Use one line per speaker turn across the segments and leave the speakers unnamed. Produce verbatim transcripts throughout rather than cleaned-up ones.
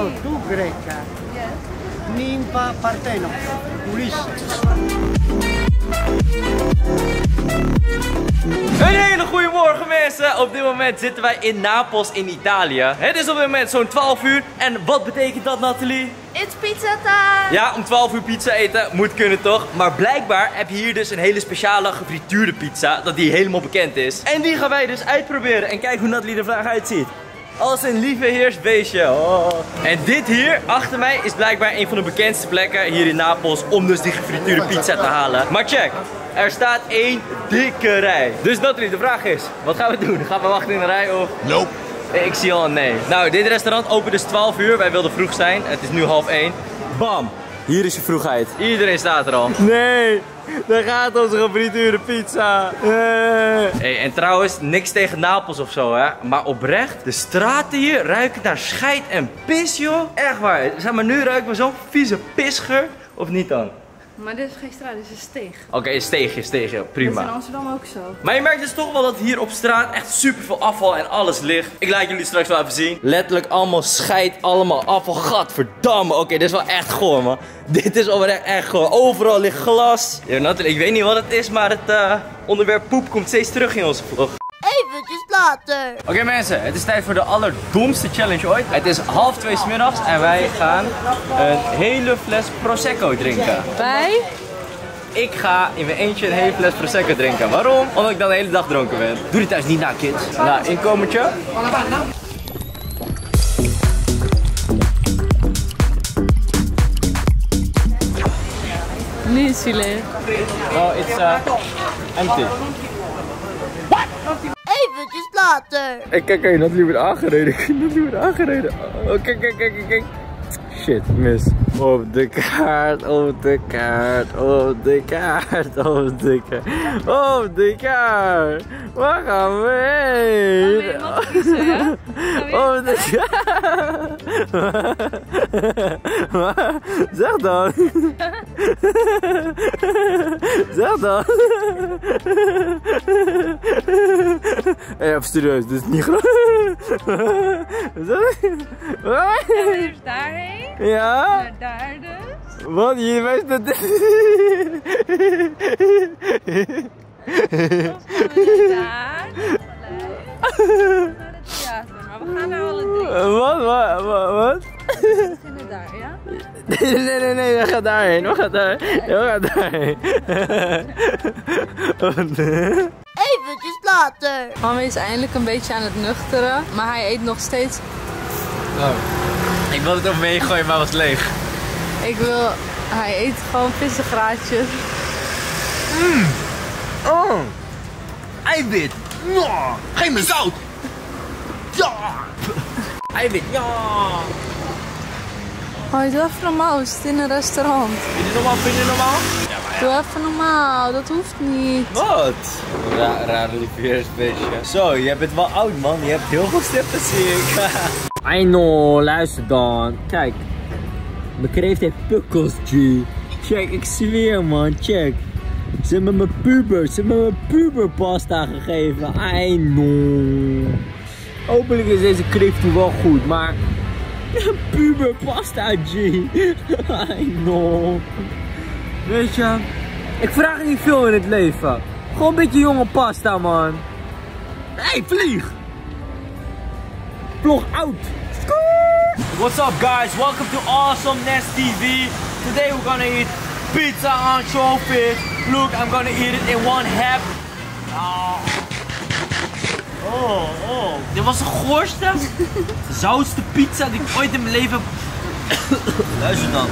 tu greca.
Yes.
Nympha Parthenos. Ulysses.
Een hele goede morgen mensen! Op dit moment zitten wij in Napels in Italië. Het is op dit moment zo'n twaalf uur. En wat betekent dat, Nathalie?
It's pizza time!
Ja, om twaalf uur pizza eten moet kunnen toch? Maar blijkbaar heb je hier dus een hele speciale gefrituurde pizza. Dat die helemaal bekend is. En die gaan wij dus uitproberen. En kijk hoe Nathalie er vandaag uitziet. Als een lieve heersbeestje. Oh. En dit hier, achter mij, is blijkbaar een van de bekendste plekken hier in Napels om dus die gefrituurde pizza te halen. Maar check, er staat één dikke rij. Dus Nathalie, de vraag is, wat gaan we doen? Gaan we wachten in de rij of?
Nope.
Ik zie al een nee. Nou, dit restaurant opent dus twaalf uur. Wij wilden vroeg zijn. Het is nu half één. Bam! Hier is je vroegheid. Iedereen staat er al. Nee, daar gaat onze gefrituurde pizza. Nee. Hey, en trouwens, niks tegen Napels of zo, hè. Maar oprecht, de straten hier ruiken naar scheid en pis, joh. Echt waar. Zeg maar, nu ruiken we zo'n vieze pisgeur. Of niet dan?
Maar dit is geen straat, dit is een steeg.
Oké, okay, steegje, steegje. Prima.
Dat is in Amsterdam ook zo.
Maar je merkt dus toch wel dat hier op straat echt super veel afval en alles ligt. Ik laat jullie straks wel even zien. Letterlijk allemaal scheid, allemaal afval. Gadverdamme. Oké, okay, dit is wel echt goor, man. Dit is oprecht echt goor. Overal ligt glas. Ja, natuurlijk, ik weet niet wat het is, maar het uh, onderwerp poep komt steeds terug in onze vlog.
Eventjes later.
Oké okay, mensen, het is tijd voor de allerdomste challenge ooit. Het is half twee 's middags en wij gaan een hele fles Prosecco drinken.
Wij?
Ik ga in mijn eentje een hele fles Prosecco drinken. Waarom? Omdat ik dan de hele dag dronken ben. Doe dit thuis niet na, kids. Nou, inkomertje.
Nu is hij.
Oh, it's uh, empty.
Eventjes later.
Kijk, kijk, kijk, Nathalie wordt aangereden. Nathalie wordt aangereden. Oh, kijk, kijk, kijk, kijk. Shit, mis. Op de kaart, op de kaart, op de kaart, op de kaart. Op de kaart. Waar gaan we heen?
Oh, nee, kiezen, ja?
Op de kaart. Zeg dan. Zeg dan. Hey, even serieus, dit is niet grappig.
Eerst daarheen.
Ja?
Naar daar dus.
Wat? Je weet dat.
Dan gaan we naar daar. Naar het theater. Maar we gaan naar alle drie.
Wat? Wat? Wat? Wat?
We beginnen daar, ja?
Nee, nee, nee, nee, we gaan daarheen. We gaan daarheen. We gaan daarheen.
Eventjes later. Mama is eindelijk een beetje aan het nuchteren, maar hij eet nog steeds.
Oh. Ik wilde het over me heen gooien, maar was leeg.
Ik wil, hij eet gewoon vissengraatjes.
Mm. Oh. Eiwit. Ja. Geef me zout. Ja. Eiwit. Ja.
Oh, doe even normaal, we zitten in een restaurant.
Vind je normaal? Vind je normaal? Ja, maar ja.
Doe even normaal, dat hoeft niet.
Wat? Ra raar liefheersbeestje. Zo, jij bent wel oud, man. Je hebt heel veel stippen, zie ik. I know, luister dan. Kijk. Mijn kreeft heeft pukkels, G. Check, ik zweer, man. Check. Ze hebben me puber, ze hebben me puberpasta gegeven. I know. Hopelijk is deze kreeft wel goed, maar... Puberpasta, G. I know. Weet je, ik vraag niet veel in het leven. Gewoon een beetje jonge pasta, man. Hey, vlieg! Vlog out! What's up, guys? Welcome to Awesomeness T V. Today we're gonna eat pizza anchovies. Look, I'm gonna eat it in one half. Oh, oh, oh. Dit was de goorste, zoutste pizza die ik ooit in mijn leven heb. Luister dan.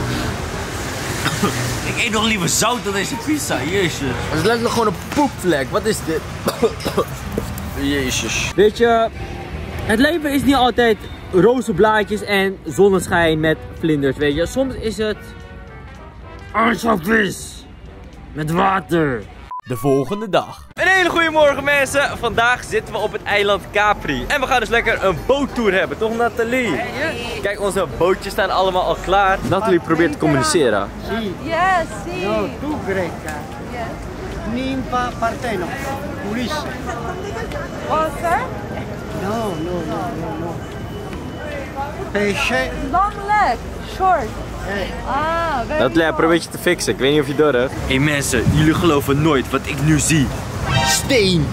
Ik eet nog liever zout dan deze pizza, jezus. Het is letterlijk gewoon een poepvlek, wat is dit? Jezus. Weet je, het leven is niet altijd roze blaadjes en zonneschijn met vlinders, weet je. Soms is het anchovies met water. De volgende dag. Een hele goede morgen mensen. Vandaag zitten we op het eiland Capri. En we gaan dus lekker een boottour hebben, toch Nathalie? Yes. Kijk, onze bootjes staan allemaal al klaar. Nathalie probeert te communiceren.
Sì.
Yes, sì.
No, tu greca.
Yes.
Nympha Parthenos. Ulysses.
Water?
No, no, no, no, no. Pesce.
Lang lek. Short. Ah, very
Dat lab probeer je te fixen. Ik weet niet of je door hebt. Hé hey mensen, jullie geloven nooit wat ik nu zie. Steen.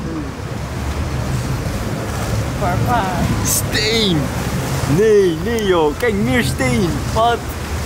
Papa.
Steen. Nee, nee joh. Kijk, meer steen. Wat?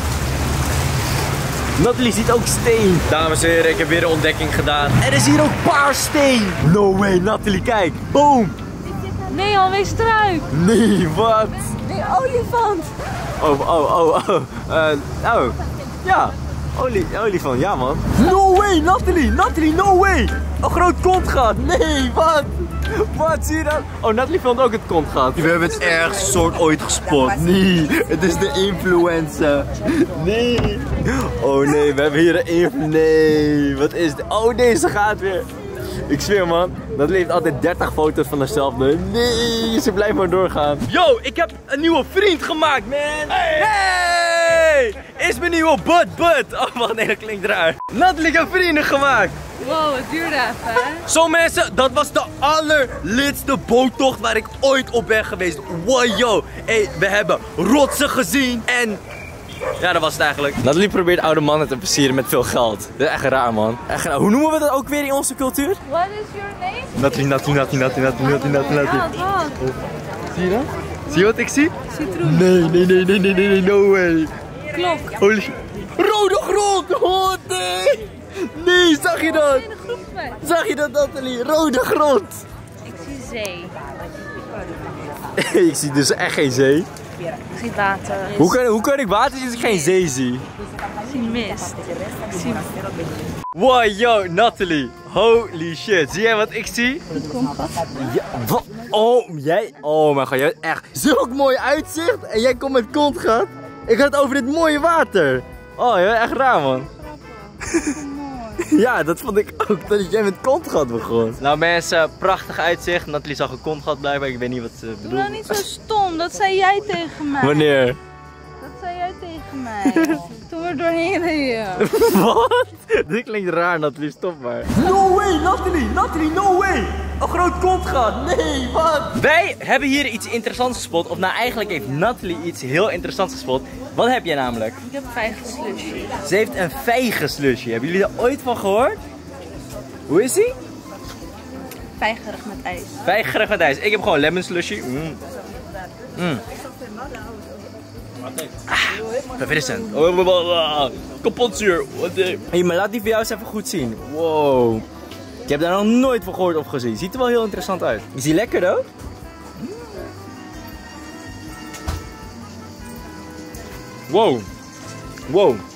Natalie ziet ook steen. Dames en heren, ik heb weer een ontdekking gedaan. Er is hier ook paars steen. No way, Natalie, kijk. Boom.
Nee, alweer struik.
Nee, wat?
Nee, olifant.
Oh, oh, oh, oh. Uh, oh. Ja. Olie, olifant, ja man. No way, Natalie, Natalie, no way. Een groot kontgat. Nee, wat? Wat, zie je dat? Oh, Natalie vond ook het kontgat. We hebben het ergste soort ooit gespot. Nee, het is de influencer. Nee. Oh nee, we hebben hier een influencer. Nee, wat is dit? Oh nee, ze gaat weer. Ik zweer man, dat leeft altijd dertig foto's van haarzelf. Nee, ze blijft maar doorgaan. Yo, ik heb een nieuwe vriend gemaakt, man. Hey! Hey! Is mijn nieuwe bud bud. Oh wacht, nee, dat klinkt raar. Natalie, ik heb vrienden gemaakt.
Wow, het duurde even, hè?
Zo mensen, dat was de allerlidste boottocht waar ik ooit op ben geweest. Wow, yo. Hey, we hebben rotsen gezien en... Ja, dat was het eigenlijk. Natalie probeert oude mannen te versieren met veel geld. Dat is echt raar, man. Echt raar. Hoe noemen we dat ook weer in onze cultuur?
What is your name?
Natalie, Natalie, Natalie, Natalie, Natalie, Natalie, Natalie.
Ja, wat?
Zie je dat? Zie je wat ik zie?
Citroen.
Nee, nee, nee, nee, nee, nee, no way.
Klok.
Holy shit. Rode grond! Oh nee! Nee, zag je dat?
In de groep mee.
Zag je dat, Natalie? Rode grond!
Ik zie zee.
Ik zie dus echt geen zee.
Ik zie water.
Hoe kan, hoe kan ik water zien als ik geen zee zie?
Ik zie mist. Ik zie...
Wow, yo, Natalie. Holy shit. Zie jij wat ik zie?
Het komt wat.
Ja, wat? Oh, jij? Oh mijn god, jij hebt echt zulk mooi uitzicht. En jij komt met kontgat. Ik had het over dit mooie water. Oh, jij bent echt raar, man. Ja, dat vond ik ook, dat jij met kontgat begon. Nou mensen, prachtig uitzicht. Natalie zag een kontgat blijven, ik weet niet wat ze bedoelt.
Doe nou niet zo stom, dat zei jij tegen mij.
Wanneer?
Dat zei jij tegen mij. Toen we er doorheen reden.
Wat? Dit klinkt raar, Natalie, stop maar. No way, Natalie, Natalie, no way. Een groot kontgat, nee, wat? Wij hebben hier iets interessants gespot. Of nou, eigenlijk heeft Natalie iets heel interessants gespot. Wat heb jij namelijk?
Ik heb vijf slushy.
Ze heeft een vijgenslusje. Hebben jullie daar ooit van gehoord? Hoe is die?
Vijgerig met ijs.
Vijgerig met ijs. Ik heb gewoon lemon slushy. Mm. Mm. Ah, verfrissend. Kapot zuur. Hey, maar laat die voor jou eens even goed zien. Wow. Ik heb daar nog nooit van gehoord of gezien. Ziet er wel heel interessant uit. Is die lekker, though? Wow. Wow. Er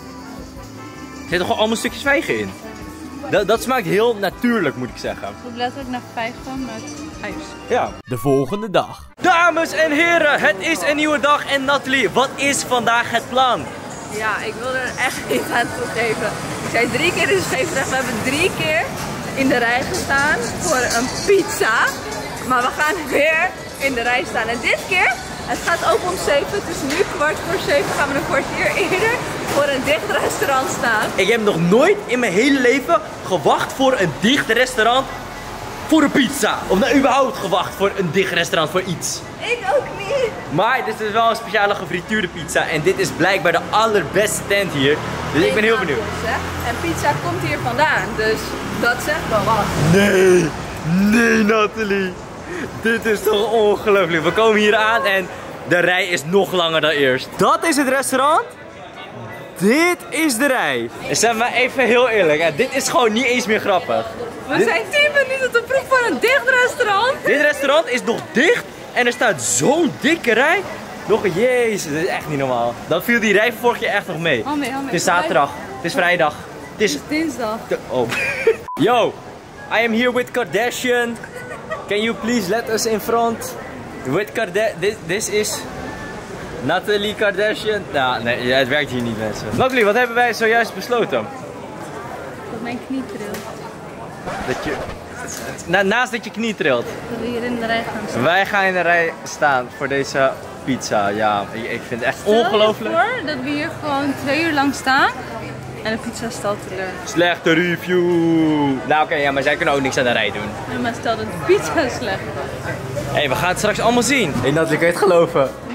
zitten gewoon allemaal stukjes vijgen in. Dat, dat smaakt heel natuurlijk, moet ik zeggen.
Het wordt letterlijk naar vijgen met ijs.
Ja. De volgende dag. Dames en heren, het is een nieuwe dag. En Natalie, wat is vandaag het plan?
Ja, ik wil er echt niet aan toegeven. Ik zei drie keer dus scheefrecht. We hebben drie keer in de rij gestaan voor een pizza. Maar we gaan weer in de rij staan. En dit keer, het gaat open om zeven. Het is nu kwart voor zeven. Gaan we een kwartier eerder voor een dicht restaurant staan.
Ik heb nog nooit in mijn hele leven gewacht voor een dicht restaurant voor een pizza. Of nou überhaupt gewacht voor een dicht restaurant voor iets.
Ik ook niet.
Maar dit is wel een speciale gefrituurde pizza. En dit is blijkbaar de allerbeste tent hier. Dus ik ben heel benieuwd.
En pizza komt hier vandaan. Dus dat zegt wel wat.
Nee, nee Natalie. Dit is toch ongelooflijk. We komen hier aan en de rij is nog langer dan eerst. Dat is het restaurant. Dit is de rij. En zeg maar even heel eerlijk, hè, dit is gewoon niet eens meer grappig.
We
dit...
zijn tien minuten te vroeg voor een dicht restaurant.
Dit restaurant is nog dicht en er staat zo'n dikke rij. Nog een jezus, dit is echt niet normaal. Dan viel die rij vorig jaar echt nog mee.
Oh, mee, oh, mee.
Het is zaterdag, het is vrijdag. Het is,
het is dinsdag.
Oh. Yo, I am here with Kardashian. Can you please let us in front? With Kardashian, this, this is Natalie Kardashian. Nou, nee, het werkt hier niet, mensen. Natalie, wat hebben wij zojuist besloten?
Dat mijn knie trilt.
Dat je, na, naast dat je knie trilt.
Dat we hier in de rij gaan staan.
Wij gaan in de rij staan voor deze pizza. Ja, ik, ik vind het echt
Stel
ongelooflijk.
Stel je voor dat we hier gewoon twee uur lang staan en de pizza stelt teleur.
Slechte review. Nou oké, okay, ja, maar zij kunnen ook niks aan de rij doen.
Ja, maar stel dat de pizza slecht was.
Hé, hey, we gaan het straks allemaal zien. Hé hey, Natalie, kan je het geloven?
Nee.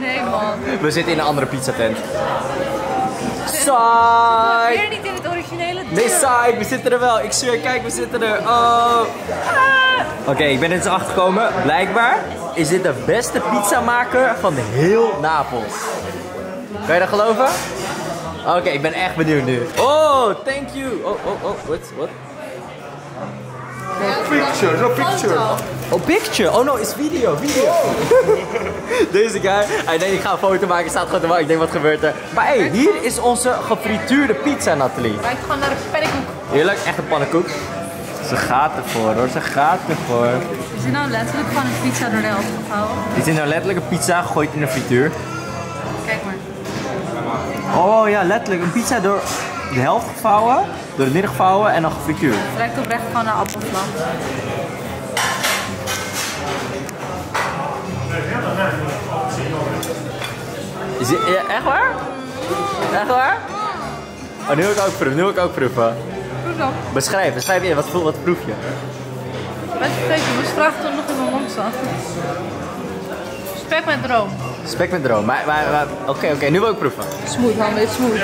Nee man.
We zitten in een andere pizzatent.
Weer
Saai!
niet in het originele tent.
Nee, saai, we zitten er wel. Ik zweer, kijk, we zitten er. Oh. Oké, okay, ik ben er eens achter gekomen. Blijkbaar is dit de beste pizzamaker van heel Napels. Kan je dat geloven? Oké, okay, ik ben echt benieuwd nu. Oh, thank you. Oh, oh, oh, what, what?
Picture, no picture.
Oh, picture. Oh no, is video, video. Deze guy, hij denkt ik ga een foto maken, staat gewoon te wachten. Ik denk wat gebeurt er. Maar hé, hey, hier is onze gefrituurde pizza, Nathalie.
Wij gaan naar de pannenkoek.
Heerlijk, echt een pannenkoek. Ze gaat ervoor hoor, ze gaat ervoor.
Is dit nou letterlijk gewoon een pizza door de helft gevouwen?
Dit is nou letterlijk een pizza gegooid in de frituur.
Kijk maar.
Oh ja, letterlijk een pizza door de helft gevouwen, door het midden gevouwen en dan gefrituurd.
Het lijkt oprecht gewoon naar appelvlam.
Is dit, ja, echt waar? Echt waar? Oh, nu wil ik ook proeven, nu wil ik ook proeven.
Proef dan.
Beschrijf, beschrijf je, wat, wat proef je?
Best vergeten, mijn straat toen nog in mijn mond zat. Spek met droom.
Spek met droom, maar, maar, maar oké, okay, oké, okay, nu wil ik proeven.
Smooth, man, dit smooth.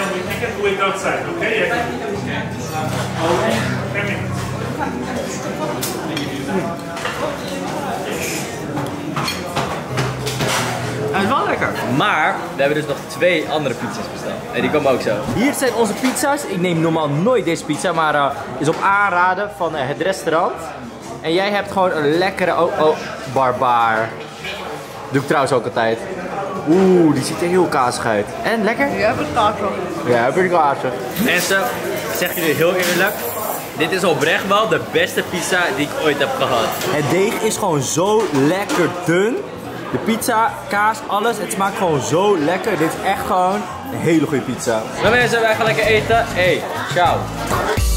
Hij is wel lekker. Maar we hebben dus nog twee andere pizza's besteld. En die komen ook zo. Hier zijn onze pizza's. Ik neem normaal nooit deze pizza, maar uh, is op aanraden van uh, het restaurant. En jij hebt gewoon een lekkere, oh, oh, barbaar. Doe ik trouwens ook altijd. Oeh, die ziet er heel kazig uit. En lekker? Ja, heb het kazig.
Ja, heb ik kazig. Mensen, ik zeg jullie heel eerlijk. Dit is oprecht wel de beste pizza die ik ooit heb gehad. Het deeg is gewoon zo lekker dun. De pizza, kaas, alles. Het smaakt gewoon zo lekker. Dit is echt gewoon een hele goede pizza. Nou mensen, wij gaan lekker eten. Hey, ciao.